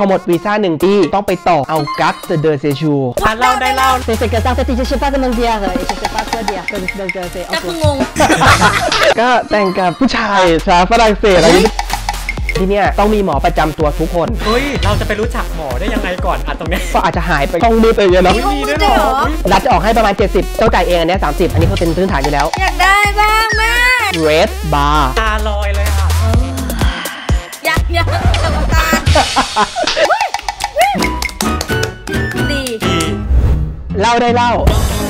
พอหมดวีซ่า1 ปีต้องไปต่อเอากัสเดอร์เซชูเล่าได้เล่า c'est que ça en fait je sais pas comment dire je sais pas quoi dire donc c'est จะงงก็แต่งกับผู้ชายชาวฝรั่งเศสอะไรที่เนี่ยต้องมีหมอประจำตัวทุกคนเฮ้ยเราจะไปรู้จักหมอได้ยังไงก่อนตรงนี้ก็อาจจะหายไปห้องมืดอะไรอย่างเงี้ยเนาะมีด้วยเหรอรัฐจะออกให้ประมาณ70ต้องจ่ายเองอันนี้30อันนี้เขาเป็นพื้นฐานอยู่แล้วอยากได้บ้างแม่ Red Bar ตาลอยเลยค่ะอยากกรรมการดีเล่าได้เล่า